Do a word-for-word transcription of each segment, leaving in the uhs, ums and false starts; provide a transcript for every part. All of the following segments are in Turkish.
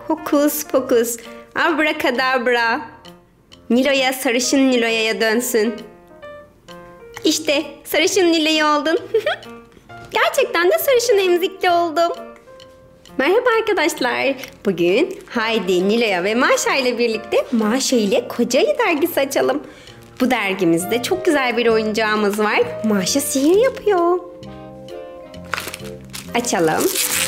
Hokus pokus, abrakadabra. Nilo'ya, sarışın Nilo'ya dönsün. İşte sarışın Nilo'ya oldun. Gerçekten de sarışın emzikli oldum. Merhaba arkadaşlar. Bugün Haydi, Nilo'ya ve Maşa ile birlikte Maşa ile Koca Ayı dergisi açalım. Bu dergimizde çok güzel bir oyuncağımız var. Maşa sihir yapıyor. Açalım.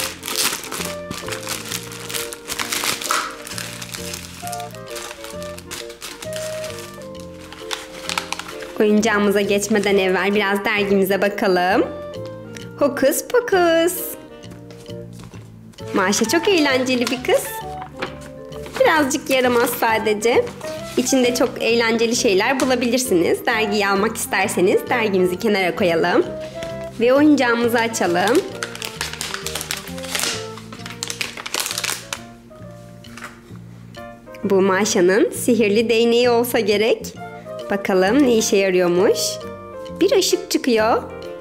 Oyuncağımıza geçmeden evvel biraz dergimize bakalım. Hokus pokus. Maşa çok eğlenceli bir kız. Birazcık yaramaz sadece. İçinde çok eğlenceli şeyler bulabilirsiniz. Dergiyi almak isterseniz dergimizi kenara koyalım. Ve oyuncağımızı açalım. Bu Maşa'nın sihirli değneği olsa gerek. Bakalım ne işe yarıyormuş. Bir ışık çıkıyor.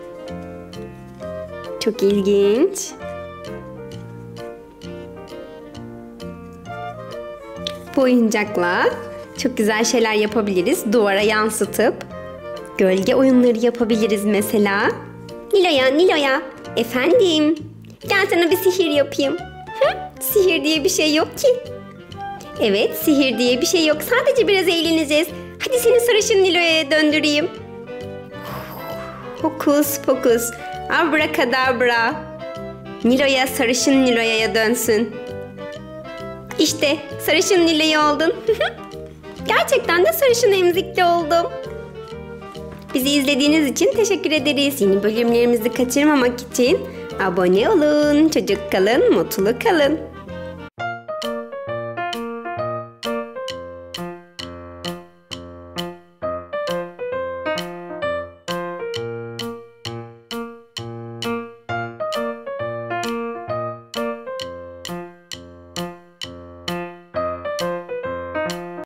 Çok ilginç. Bu oyuncakla çok güzel şeyler yapabiliriz. Duvara yansıtıp gölge oyunları yapabiliriz mesela. Nilo'ya, Nilo'ya. Efendim. Gel sana bir sihir yapayım. Hı? Sihir diye bir şey yok ki. Evet, sihir diye bir şey yok. Sadece biraz eğleneceğiz. Hadi seni sarışın Nilo'ya döndüreyim. Hokus pokus, abrakadabra. Nilo'ya, sarışın Nilo'ya dönsün. İşte sarışın Nilo'ya oldun. Gerçekten de sarışın emzikli oldum. Bizi izlediğiniz için teşekkür ederiz. Yeni bölümlerimizi kaçırmamak için abone olun. Çocuk kalın, mutlu kalın.